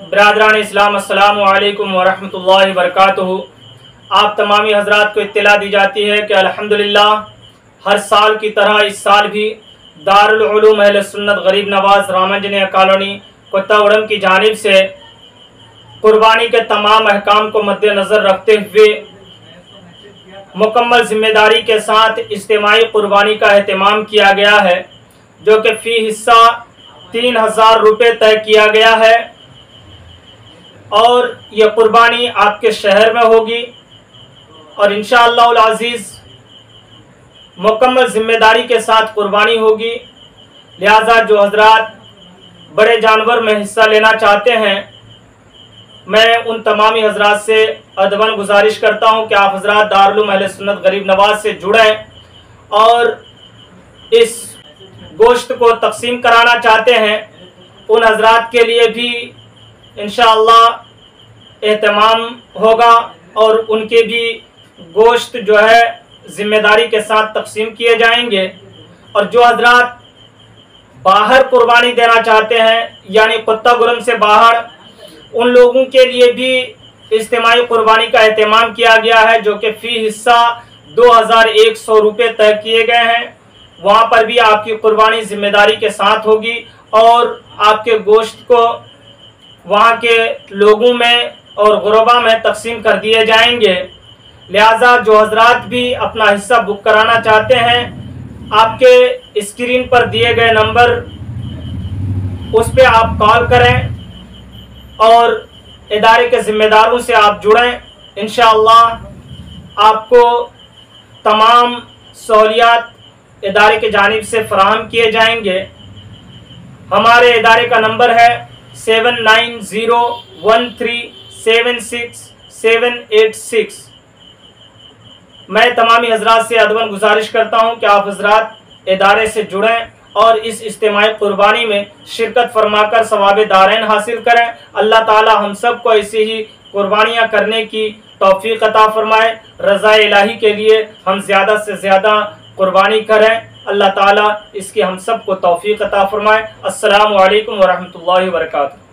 बरादरान इस्लाम अस्सलामु अलैकुम वरहमतुल्लाहि वबरकातुहू। आप तमामी हजरात को इत्तला दी जाती है कि अल्हम्दुलिल्लाह हर साल की तरह इस साल भी दारुल उलूम अहले सुन्नत गरीब नवाज रामंजनिया कॉलोनी कोत्ताउड़म की जानिब से कुर्बानी के तमाम अहकाम को मद्देनज़र रखते हुए मुकम्मल जिम्मेदारी के साथ इज्तिमाई कुर्बानी का एहतमाम किया गया है, जो कि फ़ी हिस्सा 3000 रुपये तय किया गया है और यह कुर्बानी आपके शहर में होगी और इंशाअल्लाह अज़ीज़ मुकम्मल जिम्मेदारी के साथ कुर्बानी होगी। लिहाजा जो हजरात बड़े जानवर में हिस्सा लेना चाहते हैं, मैं उन तमामी हजरात से अदबन गुजारिश करता हूं कि आप हजरात दारुल उलूम अहले सुन्नत गरीब नवाज से जुड़ें और इस गोश्त को तकसीम कराना चाहते हैं उन हजरात के लिए भी इंशाअल्लाह एहतमाम होगा और उनके भी गोश्त जो है ज़िम्मेदारी के साथ तकसीम किए जाएंगे। और जो हजरात बाहर कुर्बानी देना चाहते हैं यानी कोत्तागुरम से बाहर, उन लोगों के लिए भी इज्तिमाई कुर्बानी का एहतमाम किया गया है, जो कि फ़ी हिस्सा 2100 रुपये तय किए गए हैं। वहाँ पर भी आपकी कुर्बानी ज़िम्मेदारी के साथ होगी और आपके गोश्त को वहाँ के लोगों में और गुरबा में तकसीम कर दिए जाएंगे। लिहाजा जो हजरात भी अपना हिस्सा बुक कराना चाहते हैं, आपके स्क्रीन पर दिए गए नंबर उस पर आप कॉल करें और इदारे के ज़िम्मेदारों से आप जुड़ें। इंशाअल्लाह आपको तमाम सहूलियात इदारे की जानिब से फराहम किए जाएंगे। हमारे इदारे का नंबर है 7901376786। मैं तमामी हजरात से अदबन गुजारिश करता हूँ कि आप हजरात इदारे से जुड़ें और इस इज्तिमाई कुर्बानी में शिरकत फरमाकर सवाब दारैन हासिल करें। अल्लाह ताला हम सब को ऐसी ही कुर्बानियाँ करने की तौफीक अता फरमाए। रज़ा इलाही के लिए हम ज़्यादा से ज़्यादा कुर्बानी करें। अल्लाह ताला इसकी हम सब को तौफीक अता फरमाए। अस्सलामु अलैकुम वरहमतुल्लाहि वबरकातुहू।